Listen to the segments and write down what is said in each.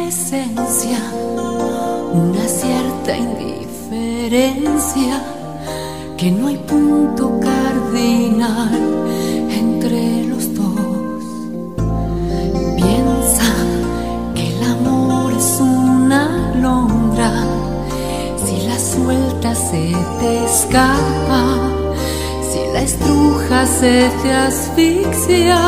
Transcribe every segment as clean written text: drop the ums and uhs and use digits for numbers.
esencia, una cierta indiferencia, que no hay punto cardinal entre los dos. Piensa que el amor es una alondra, si la sueltas se te escapa, si la estrujas se te asfixia.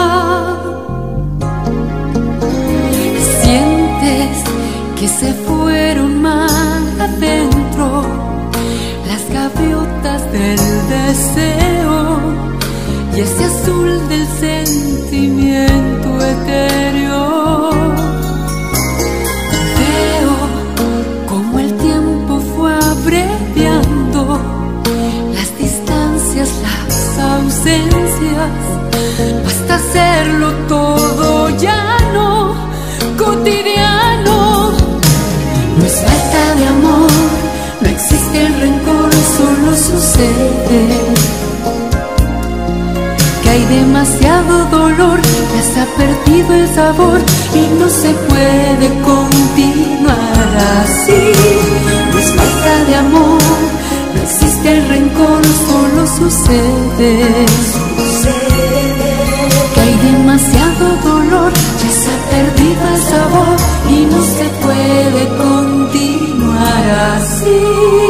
Sientes que se fueron mal adentro las gaviotas del deseo y ese azul del sentimiento etéreo. Veo como el tiempo fue abreviando las distancias, las ausencias, hasta hacerlo todo llano, cotidiano. No es falta de amor, no existe el rencor, solo sucede que hay demasiado dolor, ya se ha perdido el sabor y no se puede continuar así. No es falta de amor, no existe el rencor, solo sucede que hay demasiado dolor, ya se ha perdido el sabor y no se puede continuar así.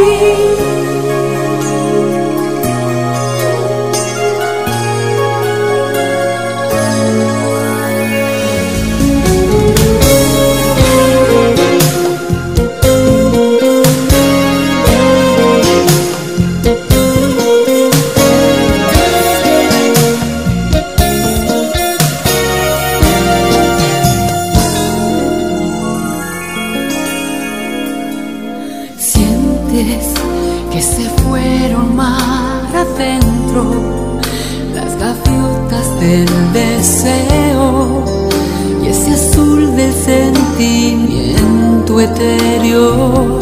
Que se fueron mar adentro las gaviotas del deseo y ese azul del sentimiento etéreo.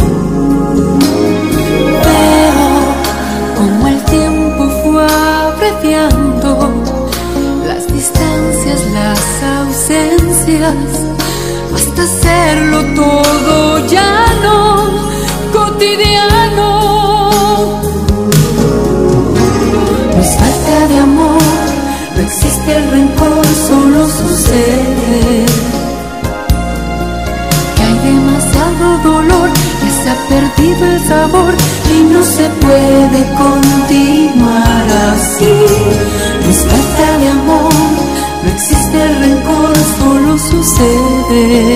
Veo como el tiempo fue abreviando las distancias, las ausencias, hasta hacerlo todo llano, cotidiano. No es falta de amor, no existe el rencor, solo sucede que hay demasiado dolor, ya se ha perdido el sabor y no se puede continuar así. No es falta de amor, no existe el rencor, solo sucede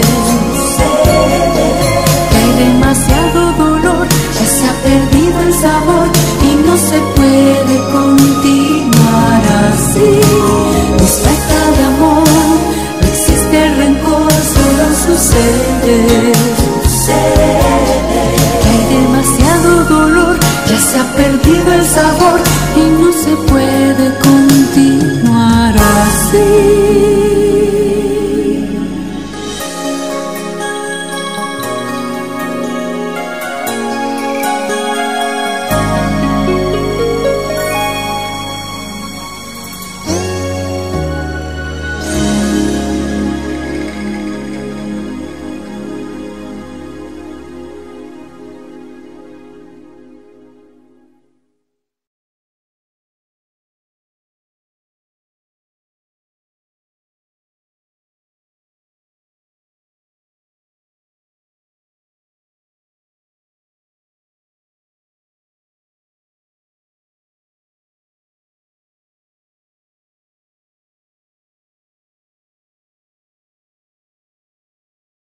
que hay demasiado dolor, ya se ha perdido el sabor y no se puede continuar así. No es falta de amor, no existe el rencor, solo sucede